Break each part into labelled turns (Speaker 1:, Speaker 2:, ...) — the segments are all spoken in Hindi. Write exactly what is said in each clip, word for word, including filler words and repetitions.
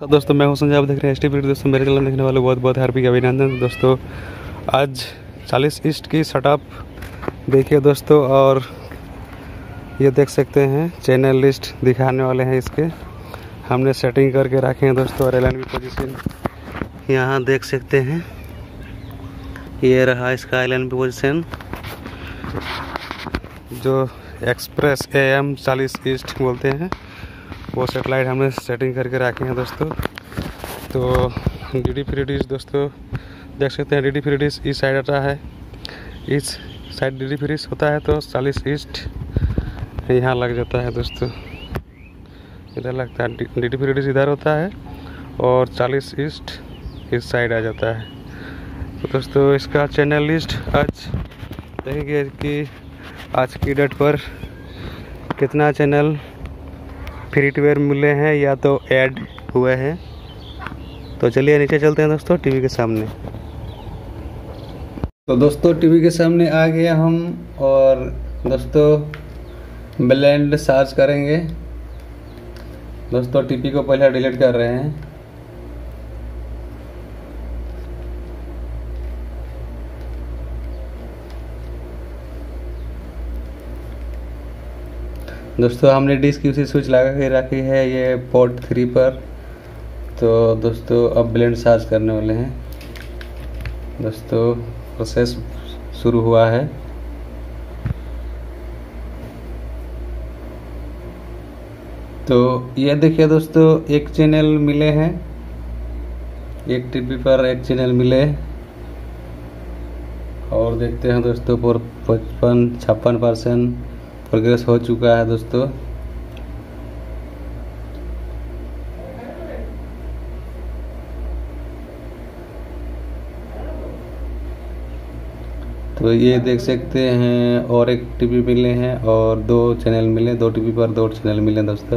Speaker 1: तो दोस्तों मैं हूं संजय, आप देख रहे हैं एस टी वीडियो। दोस्तों मेरे चैनल देखने वाले बहुत बहुत हार्दिक अभिनंदन। दोस्तों आज चालीस ईस्ट की सेटअप देखिए दोस्तों, और ये देख सकते हैं चैनल लिस्ट दिखाने वाले हैं। इसके हमने सेटिंग करके रखे हैं दोस्तों, और एल एन बी पोजिशन यहाँ देख सकते हैं। ये रहा इसका एल एन बी पोजिशन, जो एक्सप्रेस ए एम चालीस ईस्ट बोलते हैं, वो सेटेलाइट हमने सेटिंग करके रखे हैं दोस्तों। तो डी डी फ्री डिश दोस्तों देख सकते हैं, डी डी फ्री डिश इस साइड आता है, इस side D D free dish होता है, तो चालीस ईस्ट यहाँ लग जाता है दोस्तों। इधर लगता है डी डी फ्री डिश इधर होता है, और चालीस ईस्ट इस साइड आ जाता है। तो दोस्तों इसका चैनल लिस्ट आज देखेंगे कि आज की डेट पर कितना चैनल फ्री टू एयर मिले हैं या तो ऐड हुए हैं। तो चलिए नीचे चलते हैं दोस्तों टीवी के सामने। तो दोस्तों टीवी के सामने आ गया हम, और दोस्तों ब्लेंड सर्च करेंगे। दोस्तों टीवी को पहले डिलीट कर रहे हैं। दोस्तों हमने डिश की उसी स्विच लगा के रखी है ये पोर्ट थ्री पर। तो दोस्तों अब ब्लेंड सर्च करने वाले हैं। दोस्तों प्रोसेस शुरू हुआ है। तो ये देखिए दोस्तों, एक चैनल मिले हैं, एक टीवी पर एक चैनल मिले, और देखते हैं दोस्तों पर पचपन छप्पन परसेंट प्रोग्रेस हो चुका है दोस्तों। तो ये देख सकते हैं, और एक टीवी मिले हैं और दो चैनल मिले, दो टीवी पर दो चैनल मिले दोस्तों।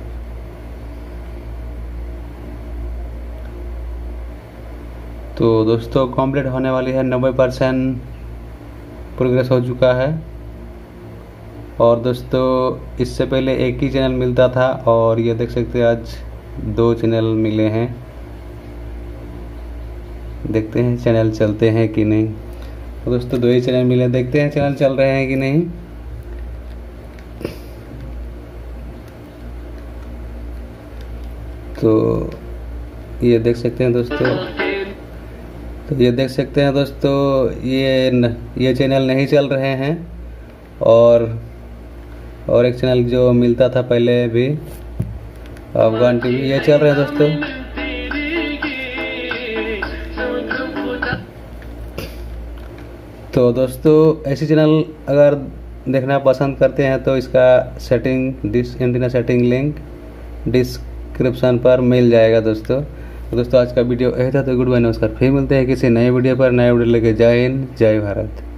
Speaker 1: तो दोस्तों कंप्लीट होने वाली है, नब्बे परसेंट प्रोग्रेस हो चुका है। और दोस्तों इससे पहले एक ही चैनल मिलता था, और ये देख सकते हैं आज दो चैनल मिले हैं। देखते हैं चैनल चलते हैं कि नहीं। तो दोस्तों दो ही चैनल मिले, देखते हैं चैनल चल रहे हैं कि नहीं। तो ये देख सकते हैं दोस्तों, तो ये देख सकते हैं दोस्तों, ये न, ये चैनल नहीं चल रहे हैं, और और एक चैनल जो मिलता था पहले भी, अफगान टीवी, ये चल रहे हैं दोस्तों। तो दोस्तों ऐसी चैनल अगर देखना पसंद करते हैं तो इसका setting dish antenna setting link description पर मिल जाएगा दोस्तों। तो दोस्तों आज का वीडियो यही था। तो गुड बाय, नमस्कार। फिर मिलते हैं किसी नए वीडियो पर, नए वीडियो लेके। जय हिंद, जय भारत।